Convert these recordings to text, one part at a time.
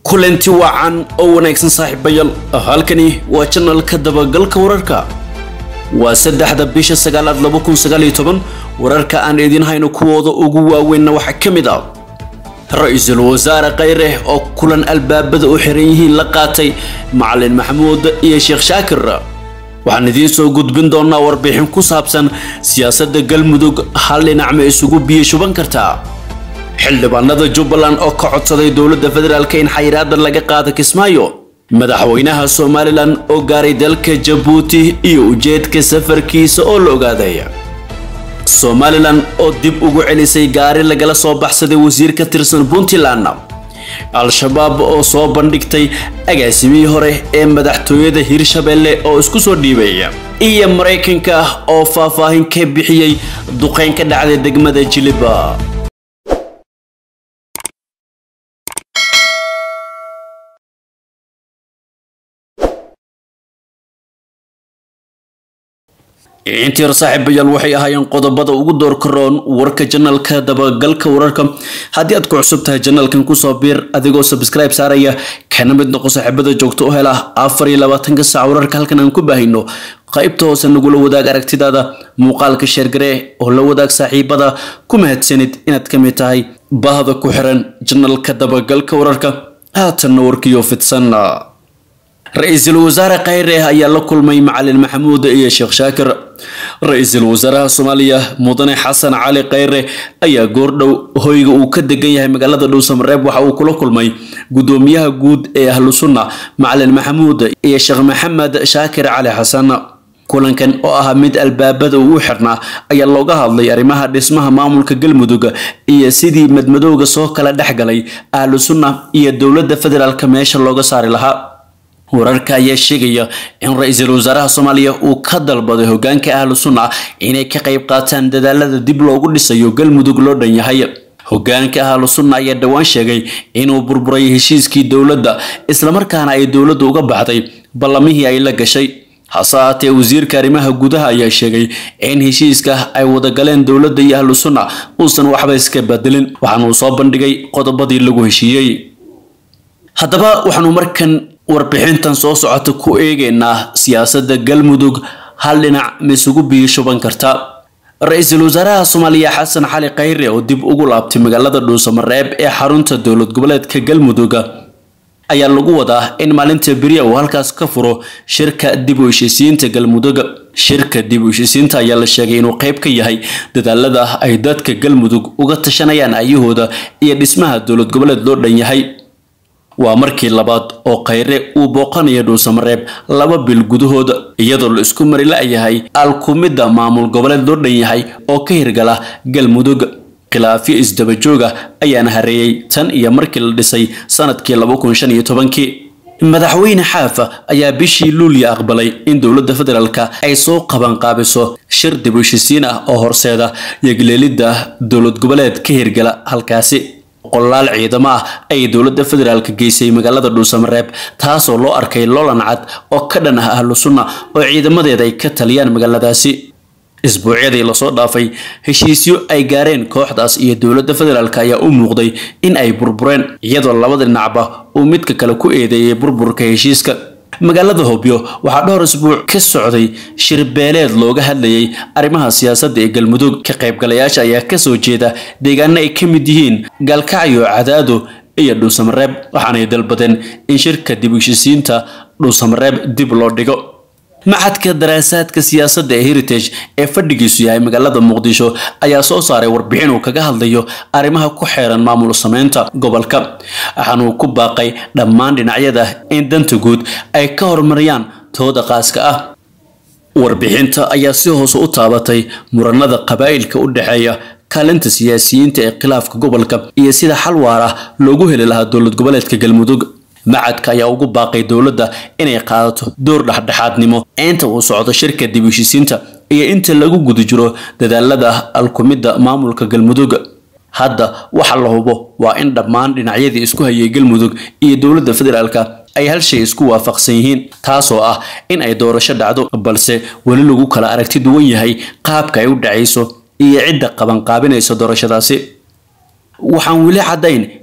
kulanti wacan oo wanaagsan saaxiibayaal halkani waa channelka dabagalka wararka waa 3 bisha 9 2019 wararka aan idin hayno kuwooda ugu waaweyn waxa kamid ah ra'iisul wasaare Khayre oo kulan albaabada u xiran yihiin la qaatay Macalin Maxamuud iyo Sheekh Shaakir waxaan idin soo gudbin doonaa warbixin ku saabsan siyaasadda Galmudug hal dhinac ma isugu biyo shuban kartaa xildhibaanada Jubbaland oo ka codsaday dawladda federaalka in xayiraad laga qaado Kismaayo madaxweynaha Somaliland oo gaaray dalka Djibouti iyo ujeedka safarkiisa oo la ogaaday Somaliland oo dib ugu celisay gaari lagala soo baxsaday wasiir ka tirsan Puntland Al-Shabaab oo soo bandhigtay agaasimihii hore ee madaxtooyada Hirshabelle oo isku soo dhiibay iyo Mareykanka oo faahfaahin ka bixiyay duqeyn ka dhacday degmada Jiliba intii saaxiibayaal waxay ahaayeen qodobada ugu door karoon warka channelka dabagalka wararka hadii aad ku cusub tahay channelkan ku soo biir adigoo subscribe saaraya kana mid noqo saaxiibada joogto oo hela 24 saac wararka halkan aan ku baahino qaybta hoose nagu la wadaag aragtidaada muuqaalka share garee oo la wadaag saaxiibada ku mahadsanid inaad ka mid tahay baahda ku xiran channelka dabagalka wararka haatan warkiyo fidsan رئيس الوزراء Khayre ayaa la kulmay Macalin Maxamuud iyo Sheekh Shaakir ra'iisul wasaaraha Soomaaliya Mudane Xasan Cali Khayre ayaa goordhow hoyga uu ka degan yahay magaalada Dhuusamareeb waxa uu kula kulmay gudoomiyaha guud ee Ahlu Sunna Macalin Maxamuud iyo Sheekh Maxamed Shaakir Cali Xasan kulankan oo ah mid albaabada uu xirnaa ayaa looga hadlay arrimaha dhismaha maamulka Galmudug iyo sidii madmadowga soo kala dhaxgalay Ahlu Sunna iyo dawladda federaalka meesha looga saari lahaa wararka ayaa sheegaya in ra'iisul wasaaraha Soomaaliya uu ka dalbaday hoggaanka Ahlu Sunna inay ka qayb qaataan dadaalada dib loogu dhisayo Galmudug loo dhan yahay hoggaanka Ahlu Sunna ayaa dhawaan sheegay inuu burburay heshiiskii dawladda isla markaana ay dawladdu uga baxday ballamihii ay la gashay hasaatee wasiirka arrimaha gudaha ayaa sheegay in heshiiska ay wada galeen dawladda iyo Ahlu Sunna uusan waxba iska bedelin waxaana uu soo bandhigay qodobadii lagu heshiiyay haddaba waxaanu markan warbixintan soo socota ku eegeynaa siyaasadda Galmudug hal dhinac ma isugu biyo shuban kartaa ra'iisul wasaaraha Soomaaliya Xasan Cali Khayre oo dib ugu laabtay magaalada Dhuusamareeb ee xarunta dawlad goboleedka Galmudug ayaa lagu wadaa in maalinta bariya uu halkaas ka furo shirka dib u heshiisiinta Galmudug shirka dib u heshiisiinta ayaa la sheegay inuu qayb ka yahay dadaalada ay dadka Galmudug uga tashanayaan ayahooda iyo dhismaha dawlad goboleed loo dhan yahay waa markii labaad oo Khayre uu booqanayo Dhuusamareeb 2 bil gudahooda iyadoo la isku mari la yahay alkumida maamul goboleed loo dhan yahay oo ka hirgala Galmudug khilaafi isdaba jooga ayaana hareeyay tan iyo markii la dhisay sanadkii 2015 madaxweyne Xaafa ayaa bishii Luulyo aqbalay in dawladda federaalka ay soo qaban qaabiso shir dib u heshiisiin ah oo horseeda yagleelida dawlad goboleed ka hirgala halkaasi qolaal ciidamo ah ay dawladda federaalka geysay magaalada Dhuusamareeb taas oo loo arkay loolan cad oo ka dhan ah Ahlu Sunna oo ciidamadeeda ay ka taliyaan magaaladaasi isbuucyadii la soo dhaafay heshiisyo ay gaareen kooxdaas iyo dawladda federaalka ayaa u muuqday in ay burbureen iyadoo labada dhinacba uu midka kale ku eedeeyay burburka heshiiska magaalada Hobyo waxa dhowr isbuuc ka socday shir beeleed looga hadlayay arrimaha siyaasadda ee Galmudug ka qaybgalayaasha ayaa ka soo jeeda deegaano ay ka mid yihiin Galkacyo Cadaado iyo Dhuusamareeb waxaana ay dalbadeen in shirka dib u heshiisiinta Dhuusamareeb dib loo dhigo macadka daraasaadka siyaasadda ee Heritage ee fadhigiisu yahay magaalada Muqdisho ayaa soo saaray warbixin uu kaga hadlayo arrimaha ku xeeran maamul sameynta gobolka waxaana uu ku baaqay dhammaan dhinacyada in danta guud ay ka hormariyaan tooda qaaska ah warbixinta ayaa si hoos u taabatay muranada qabaa'ilka u dhaxeeya kaalinta siyaasiyiinta ee khilaafka gobolka iyo sida xal waara loogu heli lahaa dawlad goboleedka Galmudug macadka ayaa ugu baaqay dawladda inay qaadato door dhaxdhaxaadnimo inta uu socdo shirka dib u heshiisiinta iyo inta lagu guda jiro dadaalada alkumida maamulka Galmudug hadda waxa la hubo waa in dhammaan dhinacyadii isku hayay Galmudug iyo dawladda federaalka ay hal shay isku waafaqsan yihiin taas oo ah in ay doorasho dhacdo balse wali lagu kala aragti duwan yahay qaabka ay u dhacayso iyo cidda qaban qaabinaysa doorashadaasi waxaan wali cadayn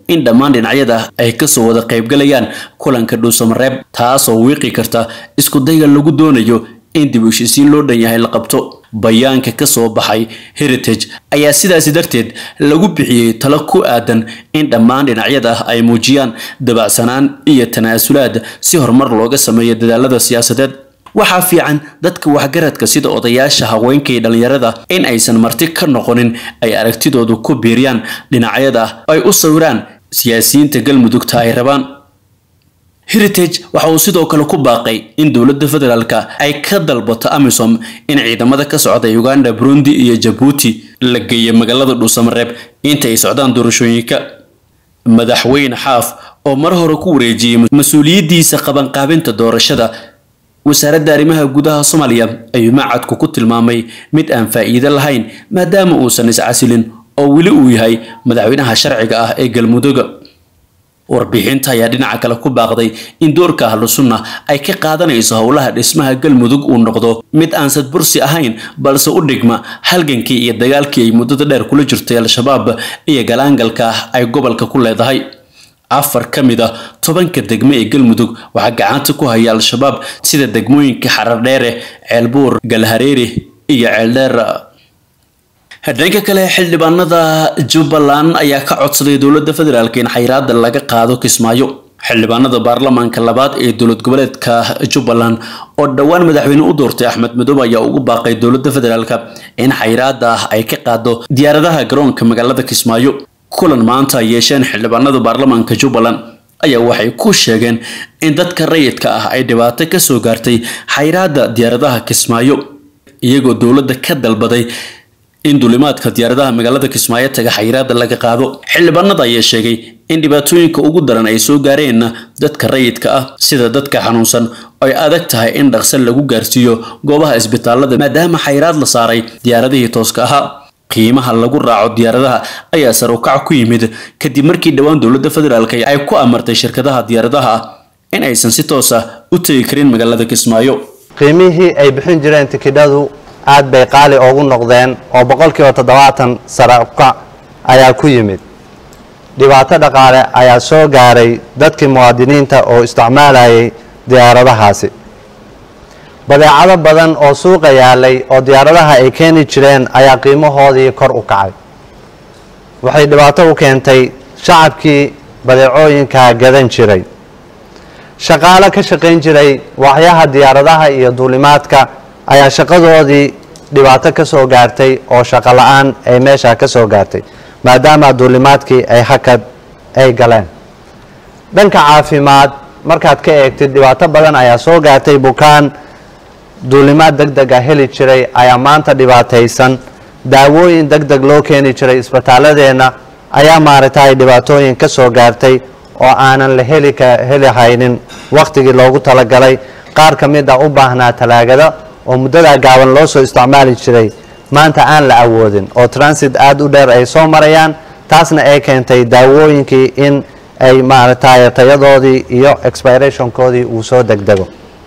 in dhammaan dhinacyada ay ka soo wada qaybgalayaan kulanka dhuusamareeb taasoo wiiqi karta isku dayga lagu doonayo in dib u heshiisiin loo dhan yahay la qabto. bayaanka ka soo baxay Heritage ayaa sidaas darteed lagu bixiyay talo ku aadan in dhammaan dhinacyada ay muujiyaan dabacsanaan iyo tanaasulaad si horumar looga sameeyo dadaalada siyaasadeed. waxaa fiican dadka waxgaradka sida odayaasha haweenka iyo dhalinyarada in aysan marti ka noqonin ay aragtidoodu ku biiriyaan dhinacyada ay u sawiraan siyaasiyiinta galmudugta ay rabaan. Heritage waxa uu sidoo kale ku baaqay in dowladda federaalka ay ka dalbato AMISOM in ciidamada ka socda Uganda, Burundi iyo Djibouti la geeyo magaalada Dhuusamareeb inta ay socdaan doorashooyinka. madaxweyne Xaaf oo mar hore ku wareejiyay mas'uuliyadiisa qabanqaabinta doorashada wasaaradda arrimaha gudaha Soomaaliya ayuu macadku ku tilmaamay mid aan faa'iido lahayn maadaama uusan iscasilin oo wili uu yahay madaxweynaha sharciga ah ee Galmudug. warbixinta ayaa dhinaca kale ku baaqday in doorka Ahlusunnah ay ka qaadanayso howlaha dhismaha Galmudug uu noqdo mid aan sadbursi ahayn balse u dhigma halgankii iyo dagaalkii ay muddada dheer kula jirtay Al-Shabaab iyo galaangalka ay gobolka ku leedahay. 4 ka mid ah 10 degmo ee Galmudug waxa gacanta ku haya Al-Shabaab sida degmooyinka Xarardheere, Ceelbuur, Galhareeri iyo Ceeldheer. dhanka kale xildhibaanada Jubbaland ayaa ka codsaday dowladda federaalka in xayiraadda laga qaado Kismaayo. xildhibaanada baarlamaanka labaad ee dowlad goboleedka Jubbaland oo dhawaan madaxweyne u doortay Axmed Madoobe ayaa ugu baaqay dowladda federaalka in xayiraadda ay ka qaado diyaaradaha garoonka magaalada Kismaayo. kulan maanta ay yeesheen xildhibaanada baarlamaanka Jubbaland ayaa waxay ku sheegeen in dadka rayidka ah ay dhibaato ka soo gaartay xayiraadda diyaaradaha Kismaayo iyagoo dowladda ka dalbaday in dulimaadka diyaaradaha magaalada Kismaayo taga xayiraadda laga qaado. xildhibaanada ayaa sheegay in dhibaatooyinka ugu daran ay soo gaareen dadka rayidka ah sida dadka xanuunsan ay adag tahay in dhaqso lagu gaarsiiyo goobaha isbitaalada maadaama xayiraad la saaray diyaaradihii tooska ahaa. qiimaha lagu raaco diyaaradaha ayaa sare u kac ku yimid kadib markii dhawaan dowladda federaalka ay ku amartay shirkadaha diyaaradaha in aysan si toos ah u tagi karin magaalada Kismaayo. qiimihii ay bixin jireen tikidhadu aad bay qaali ugu noqdeen oo 70% sare u kac ayaa ku yimid. dhibaato dhaqaale ayaa soo gaaray dadkii muwaadiniinta oo isticmaalayay diyaaradahaasi. badeecado badan oo suuqa yaalay oo diyaaradaha ay keeni jireen ayaa qiimahoodii kor u kacay. waxay dhibaato u keentay shacabkii badeecooyinka gadan jiray. shaqaale ka shaqayn jiray waxyaha diyaaradaha iyo duulimaadka ayaa shaqadoodii dhibaato ka soo gaartay oo shaqo la'aan ay meesha ka soo gaartay maadaama duulimaadkii ay hakad ay galeen. dhanka caafimaad markaad ka eegtid dhibaato badan ayaa soo gaartay. bukaan duulimaad degdeg ah heli jiray ayaa maanta dhibaataysan. daawooyin degdeg loo keeni jiray isbitaalladeena ayaa maaragtay dhibaatooyin ka soo gaartay oo aanan la heli haynin waqtigii loogu talagalay. qaar ka mid ah u baahnaa talaagada oo muddada gaaban loo soo isticmaali jiray maanta aan la awoodin oo transit aad u dheer ay soo marayaan. taasna ay keentay daawooyinkii in ay maaragtay tayadoodii iyo expirationkoodii uu soo degdego.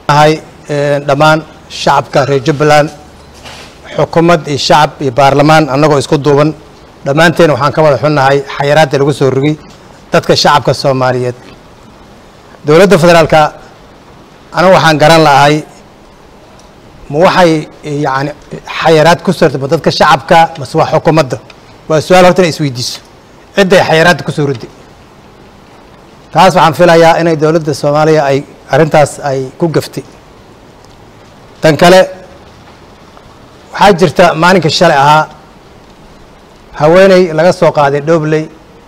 dhammaan shacabka reer Jubbaland xukuumad iyo shacab iyo baarlamaan annagoo isku duuban dhammaanteen waxaan ka wada xunnahay xayiraadda lagu soo rogay dadka shacabka Soomaaliyeed. dowladda federaalka anagu waxaan garan lahay ma waxay yani xayiraad ku soo dadka shacabka mas waa xukuumadda. waa su'aal horta isweydiiso cidday xayiraadda ku soo roday. taas waxaan filayaa inay dowladda Soomaaliya ay arintaas ay ku gaftay. tan kale waxaa jirta maalinka shalay ahaa haweeney laga soo qaaday Dhobley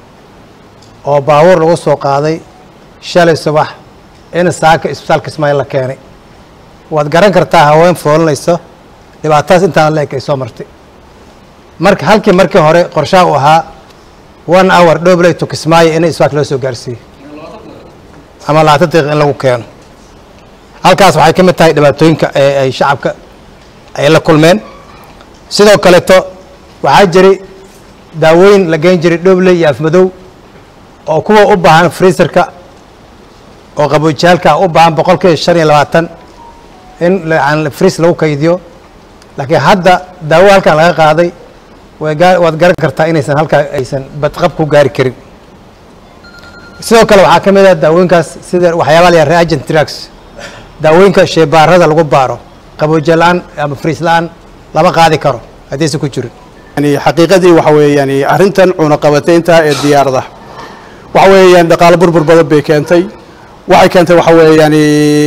oo baabuur lagu soo qaaday shalay subax in saaka isbitaalka Kismaayo la keenay. waad garan kartaa haween foolanayso dhibaataas intaan leeg ay soo martay. markii hore qorshaha u ahaa 1 hour Dhobley to Kismaayo in isbitaalka loo soo gaarsiiyo ama 20 daqiiqo in lagu keeno. halkaas waxay ka mid tahay dhibaatooyinka ay shacabka ay la kulmeen. sidoo kale waxaa jiray daawooyin la geyn jiray Dhobley iyo Afmadow oo kuwa u baahan freezerka oo qaboojiyaalka u baahan 25% in la freeze lagu kaydiyo. laakiin hadda daawo halkan laga qaaday waad garan kartaa inaysan halka aysan badqab ku gaari karin. sidoo kale waxaa ka mid ah daawooyinkaas sida waxyaabaha la yidhaha reagent drugs daawooyinka sheybaarada lagu baaro qaboojiye la'aan ama friis la'aan lama qaadi karo haddaysan ku jirin يعني حقيقتي وحوي يعني أرنتن عنقبتين تا الديار ده وحوي يعني دقال بربر بدب بكنتي وحي كنت وحوي يعني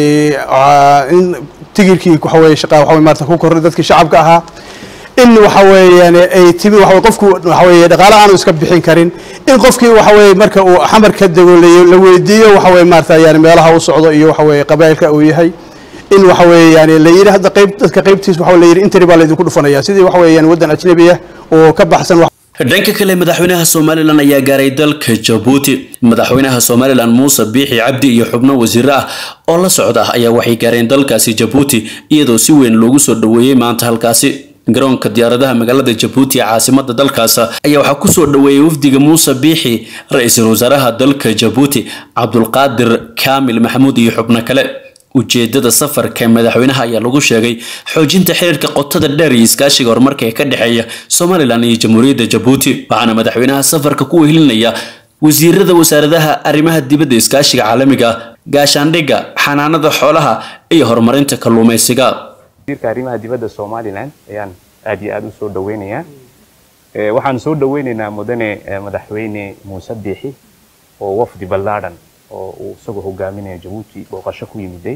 إن تجير كي وحوي شقة وحوي مرتكو كردتك شعب كها إن وحوي يعني أي تبي وحوي قفكو وحوي دقال أنا وسكب بحين كرين إن قفكي وحوي مركو حمر كده لو يديه وحوي مرتا يعني مالها وصعود وحوي قبائل كأويهي إن وحوي يعني اللي يري هذا قيبتيس وحوي اللي يري أنت ربا اللي يكون فنيا سيدي وحوي يعني ودنا أجنبية وكبحسن dhanka kale madaxweynaha Soomaaliland ayaa gaaray dalka Djibouti madaxweynaha Soomaaliland Muuse Biixi Cabdi iyo xubno wasiir ah oo la socda ayaa waxay gaareen dalkaasi Djibouti iyadoo si weyn loogu soo dhaweeyay maanta halkaasi garoonka diyaaradaha magaalada Djibouti ee caasimadda dalkaas ayaa waxa ku soo dhaweeyay wafdiga Muuse Biixi ra'iisul wasaaraha dalka Djibouti Abdulqaadir Kaamil Maxamuud iyo xubno kale ujeedada safarka madaxweynaha ayaa lagu sheegay xoojinta xiriirka qotada dheer iyo iskaashiga horumarka ee ka dhaxeeya Soomaaliland iyo Jamhuuriyadda Djibouti waxaana madaxweynaha safarka ku wehelinaya wasiirada wasaaradaha arrimaha dibadda iskaashiga caalamiga gaashaandhigga xanaanada xoolaha iyo horumarinta kalluumaysiga wasiirka arrimaha dibadda Soomaaliland ayaan aad iyo aad u soo dhaweynayaa waxaan soo dhaweynaynaa mudane madaxweyne Muuse Biixi oo wafdi ballaaran oo uu isagu hogaaminayo Djibouti booqasho ku yimiday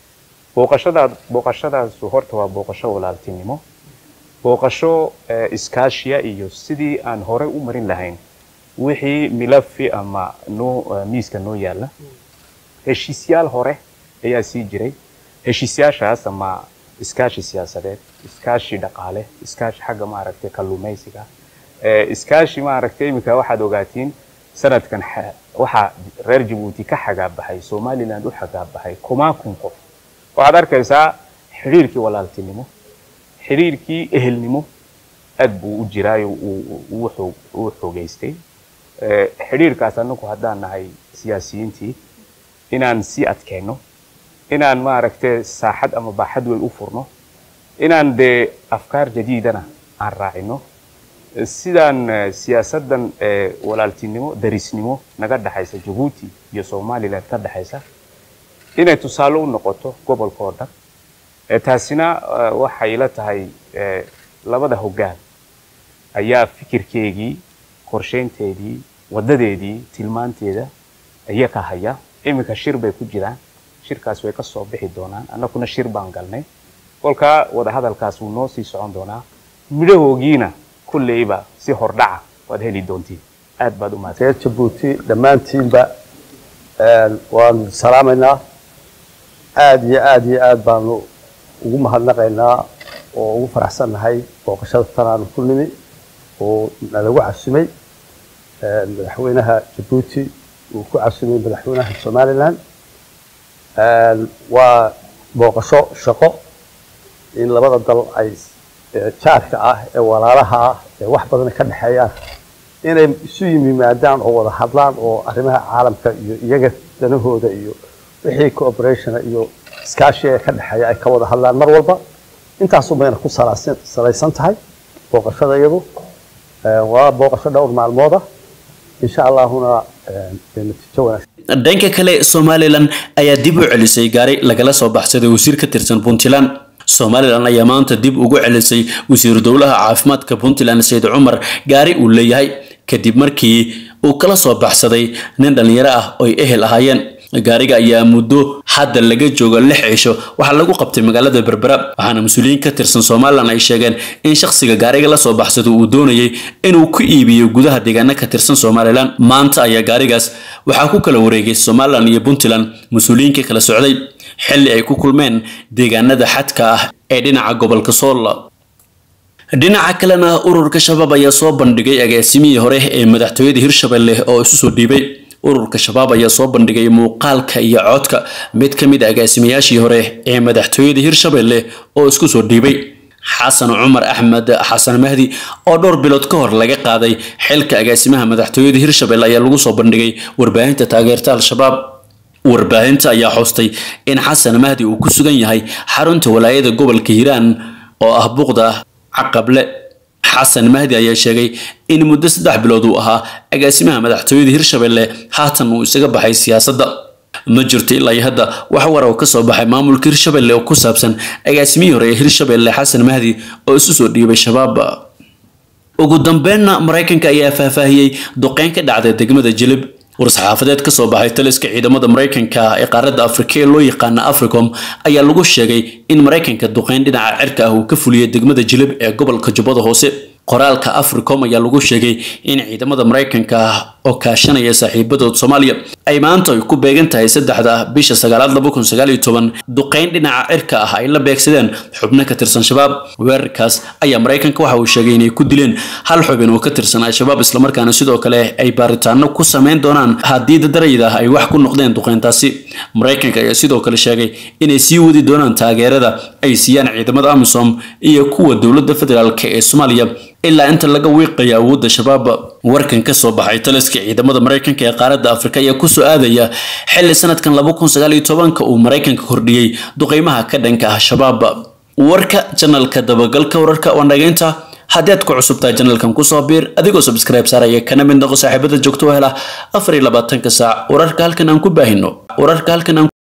booqashadaas horta waa booqasho walaaltinimo booqasho iskaashiya iyo sidii aan hore u marin lahayn wixii milafi ama miiska noo yaala heshiisyaal hore ayaa sii jiray heshiisyaashaas ama iskaashi siyaasadeed iskaashi dhaqaale iskaashi xagga maaragtay kalluumaysiga iskaashi maaragtay imika waxaad ogaatiin sanadkan waxa reer Djibouti ka xagaabahay Soomaaliland u xagaabahay kuma kun qof waxaad arkaysaa xiriirkii walaaltinimo xiriirkii ehelnimo aad buu u jiray uu xoogaystay xiriirkaas anagu haddaan nahay siyaasiyiintii inaan si adkeeno inaan maaragtay saaxad ama baaxad weyn u furno inaan de afkaar jadiidana aan raacino sidaan siyaasadan walaaltinimo darisnimo naga dhaxaysa Djibouti iyo Soomaaliland ka dhaxaysa inay tusaale u noqoto gobolka oo dhan taasina waxay la tahay labada hoggaan ayaa fikirkeegii qorsheynteedii wadadeedii tilmaanteeda ayaa ka haya imika shir bay ku jiraan shirkaas way ka soo bixi doonaan annaguna shir baan galnay kolka wada hadalkaas uu noo sii socon doonaa midhahoogiina kulleyba si hordhaca waad heli doontiin aad baad u mahadsan Djibouti dhammaantiinba waan salaamaynaa aad iyo aad baanu ugu mahadnaqaynaa oo ugu faraxsanahay booqashada tanaan ku nimi oo lagu casumay madaxweynaha Djibouti uu ku casumay madaxweynaha Soomaaliland waa booqasho shaqo in labada dal ay jaarka ah ee walaalaha ah ee wax badan ka dhaxeeyaan inay isu yimaadaan oo wada hadlaan oo arrimaha caalamka iyo iyaga danahooda iyo wixii cooperation iyo iskaashi ka dhaxeeya ay ka wada hadlaan mar walba intaas oo bayna ku salaysan tahay booqashada iyadu waa booqasho dhowr maalmood ah insha Allahuna natiijo wanaagsan dhanka kale Soomaaliland ayaa dib u celisay gaari lagala soo baxsaday wasiir ka tirsan Puntland Soomaaliland ayaa maanta dib ugu celisay wasiir dawladda caafimaadka Puntland Said Umar gaari uu leeyahay kadib markii uu kala soo baxsaday nin dhalinyaro ah oo ay ehel ahaayeen gaariga ayaa muddo hadda laga joogo 6 cisho waxa lagu qabtay magaalada Berbera waxaana mas'uuliyiin ka tirsan Soomaaliland ay sheegeen in shakhsiga gaariga la soo baxsaday uu doonayay inuu ku iibiyo gudaha deegaanka ka tirsan Soomaaliland maanta ayaa gaarigaas waxa ku kala wareegay Soomaaliland iyo Puntland mas'uuliyiinka kala socday xilli ay ku kulmeen deegaanada xadka ah ee dhinaca gobolka Sool dhinaca kalena ururka shabaab ayaa soo bandhigay agaasimihii hore ee madaxtooyada Hirshabelle oo isu soo dhiibay ururka shabaab ayaa soo bandhigay muuqaalka iyo codka mid ka mid ah agaasimayaashii hore ee madaxtooyada Hirshabelle oo isku soo dhiibay Xasan Umar Ahmed Xasan Mahdi oo dhowr bilood ka hor laga qaaday xilka agaasimaha madaxtooyada Hirshabelle ayaa lagu soo bandhigay warbaahinta taageerta al-shabaab warbaahinta ayaa xoostay in Xasan Mahdi uu ku sugan yahay xarunta walaayada gobolka Hiiraan oo ah buuqda Caqable xasan mahdi ayaa sheegay in muddo 3 bilood uu ahaa agaasimaha madaxtooyada Hirshabelle haatan uu isaga baxay siyaasadda ma jirto ilaa hadda wax war oo ka soo baxay maamulka Hirshabelle oo ku saabsan agaasimihii hore ee Hirshabelle xasan mahdi oo isu soo dhiibay shabaab ugu dambeynna Mareykanka ayaa faahfaahiyay duqeyn ka dhacday degmada Jilib war-saxaafadeed ka soo baxay taliska ciidamada Mareykanka ee qaaradda Afrika ee loo yaqaan Africom ayaa lagu sheegay in Mareykanka duqeyn dhinaca cirka ah uu ka fuliyay degmada Jilib ee gobolka Jubbada Hoose qoraalka Africom ayaa lagu sheegay in ciidamada Mareykanka oo kaashanaya saaxiibadood Soomaaliya ay maanta ku beegan tahay 3 bisha 9 2019 duqeyn dhinaca cirka ah ay la beegsadeen xubno ka tirsan shabaab weerarkaas ayaa Mareykanka waxa uu sheegay inay ku dileen hal xubin oo ka tirsan shabaab isla markaana sidoo kale ay baaritaano ku sameyn doonaan haddii darayda ay wax ku noqdeen duqeyntaasi Mareykanka ayaa sidoo kale sheegay inay sii wadi doonaan taageerada ay siiyaan ciidamada AMISOM iyo kuwa dawladda federaalka ee Soomaaliya ilaa inta laga wiiqayo awoodda shabaab warkan ka soo baxay taliska ciidamada Mareykanka ee qaaradda Afrika ayaa ku soo aadaya xilli sanadkan 2019 uu Mareykanka kordhiyay duqeymaha ka dhanka ah shabaab warka channelka dabagalka wararka oo nageynta haddii aad ku cusubtahay channelkan ku soo biir adigoo subscribe saaraya kana mid noqo saaxiibada joogto hela 24 saac wararka halkan aan ku baahino